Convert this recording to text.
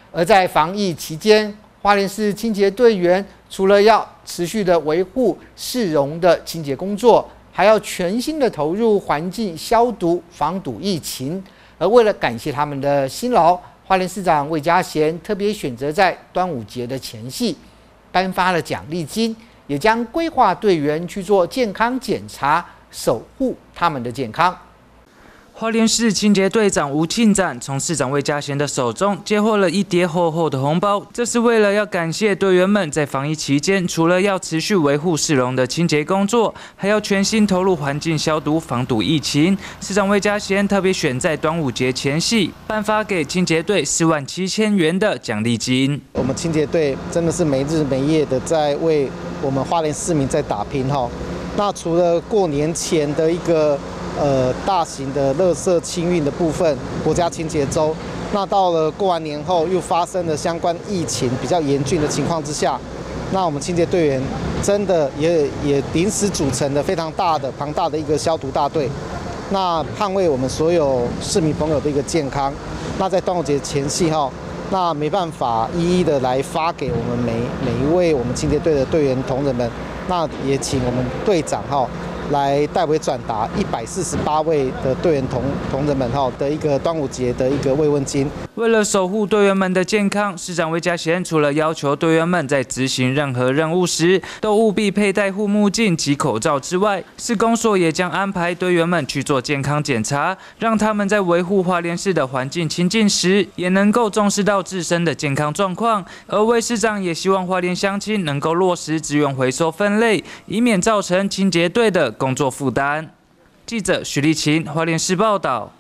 而在防疫期间，花莲市清洁队员除了要持续的维护市容的清洁工作，还要全心的投入环境消毒，防堵疫情。而为了感谢他们的辛劳，花莲市长魏家贤特别选择在端午节的前夕，颁发了奖励金，也将规划队员去做健康检查，守护他们的健康。 花莲市清洁队长吴庆展从市长魏家贤的手中接获了一叠厚厚的红包，这是为了要感谢队员们在防疫期间，除了要持续维护市容的清洁工作，还要全心投入环境消毒，防堵疫情。市长魏家贤特别选在端午节前夕，颁发给清洁队47000元的奖励金。 我们清洁队真的是没日没夜的在为我们花莲市民在打拼哈。那除了过年前的一个大型的垃圾清运的部分，国家清洁周。那到了过完年后，又发生了相关疫情比较严峻的情况之下，那我们清洁队员真的也临时组成了非常庞大的一个消毒大队，那捍卫我们所有市民朋友的一个健康。那在端午节前夕哈，那没办法一一的来发给我们每一位我们清洁队的队员同仁们，那也请我们队长哈。来代为转达148位的队员同仁们的一个端午节的一个慰问金。 为了守护队员们的健康，市长魏家贤除了要求队员们在执行任何任务时都务必佩戴护目镜及口罩之外，市公所也将安排队员们去做健康检查，让他们在维护花莲市的环境清净时，也能够重视到自身的健康状况。而魏市长也希望花莲乡亲能够落实资源回收分类，以免造成清洁队的工作负担。记者许立琴，花莲市报道。